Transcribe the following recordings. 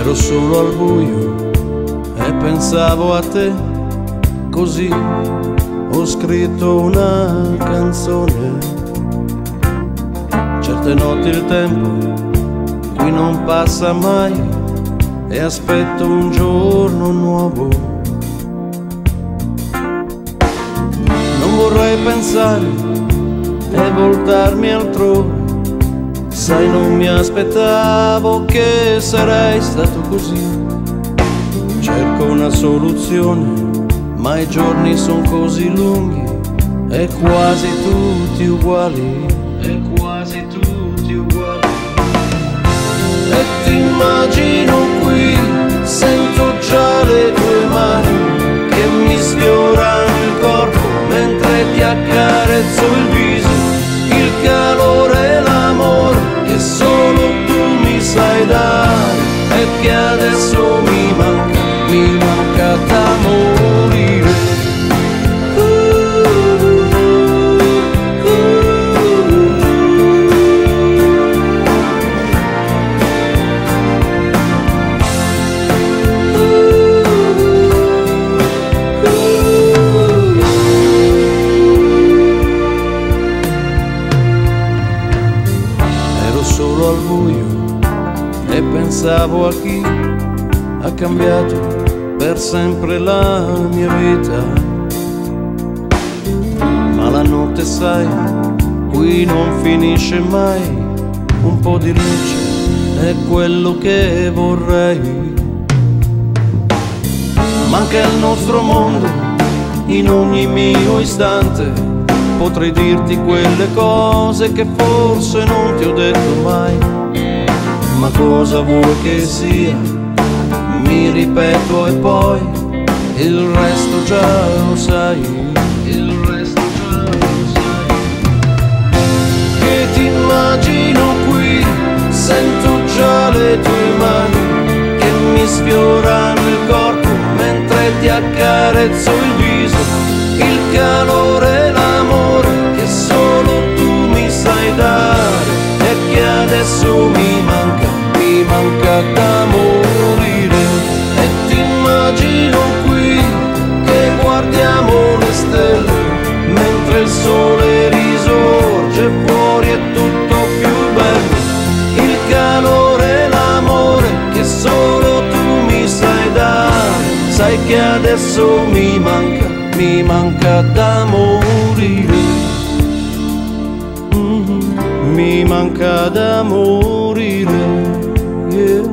Ero solo al buio e pensavo a te, così ho scritto una canzone. Certe notti il tempo qui non passa mai e aspetto un giorno nuovo. Non vorrei pensare e voltarmi altrove, sai, non mi aspettavo che sarei stato così. Cerco una soluzione, ma i giorni sono così lunghi e quasi tutti uguali, e quasi tutti uguali. E ti immagino qui, sento già le tue mani che mi sfiorano il corpo mentre ti accarezzo il viso, il calore e l'amore che solo tu mi sai dare e che adesso mi manca da morire. Ero solo al buio e pensavo a chi ha cambiato per sempre la mia vita. Ma la notte, sai, qui non finisce mai, un po' di luce è quello che vorrei. Manca il nostro mondo in ogni mio istante, potrei dirti quelle cose che forse non ti ho detto mai. Ma cosa vuoi che sia? Mi ripeto e poi il resto già lo sai, il resto già lo sai. Che ti immagino qui, sento già le tue mani che mi sfiorano il corpo mentre ti accarezzo il viso, il calore e l'amore che solo tu mi sai dare e che adesso mi manca da morire. E ti immagino qui che guardiamo le stelle mentre il sole risorge, fuori è tutto più bello, il calore e l'amore che solo tu mi sai dare, sai che adesso mi manca da morire. Mi manca da morire, yeah.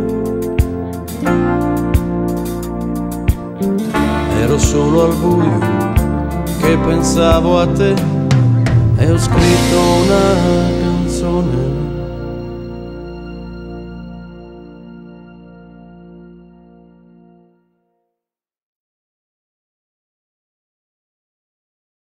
Ero solo al buio che pensavo a te e ho scritto una